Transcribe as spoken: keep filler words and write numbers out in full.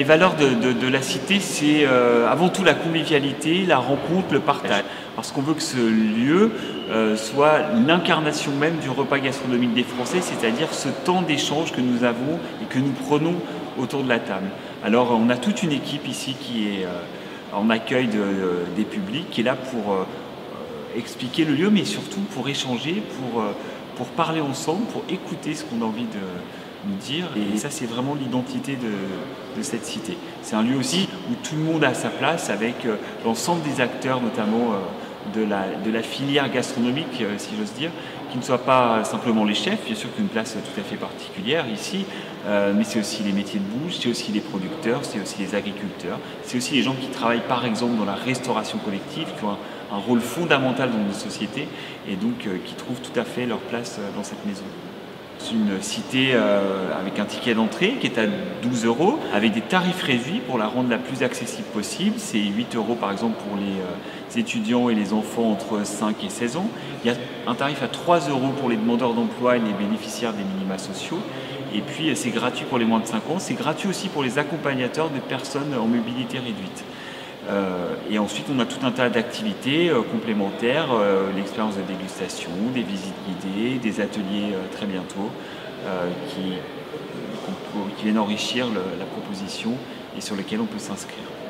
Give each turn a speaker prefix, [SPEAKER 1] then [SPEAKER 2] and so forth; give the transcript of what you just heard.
[SPEAKER 1] Les valeurs de, de, de la cité, c'est euh, avant tout la convivialité, la rencontre, le partage. Parce qu'on veut que ce lieu euh, soit l'incarnation même du repas gastronomique des Français, c'est-à-dire ce temps d'échange que nous avons et que nous prenons autour de la table. Alors on a toute une équipe ici qui est euh, en accueil de, euh, des publics, qui est là pour euh, expliquer le lieu, mais surtout pour échanger, pour, euh, pour parler ensemble, pour écouter ce qu'on a envie de nous dire. Et ça, c'est vraiment l'identité de, de cette cité. C'est un lieu aussi où tout le monde a sa place, avec euh, l'ensemble des acteurs, notamment euh, de, la, de la filière gastronomique, euh, si j'ose dire, qui ne soient pas simplement les chefs, bien sûr qu'une place tout à fait particulière ici, euh, mais c'est aussi les métiers de bouche, c'est aussi les producteurs, c'est aussi les agriculteurs, c'est aussi les gens qui travaillent par exemple dans la restauration collective, qui ont un, un rôle fondamental dans nos sociétés et donc euh, qui trouvent tout à fait leur place euh, dans cette maison. C'est une cité euh, avec un ticket d'entrée qui est à douze euros, avec des tarifs réduits pour la rendre la plus accessible possible. C'est huit euros par exemple pour les euh, étudiants et les enfants entre cinq et seize ans. Il y a un tarif à trois euros pour les demandeurs d'emploi et les bénéficiaires des minima sociaux. Et puis c'est gratuit pour les moins de cinq ans. C'est gratuit aussi pour les accompagnateurs de personnes en mobilité réduite. Euh, et ensuite, on a tout un tas d'activités euh, complémentaires, euh, l'expérience de dégustation, des visites guidées, des ateliers euh, très bientôt, euh, qui, qui viennent enrichir le, la proposition et sur lesquels on peut s'inscrire.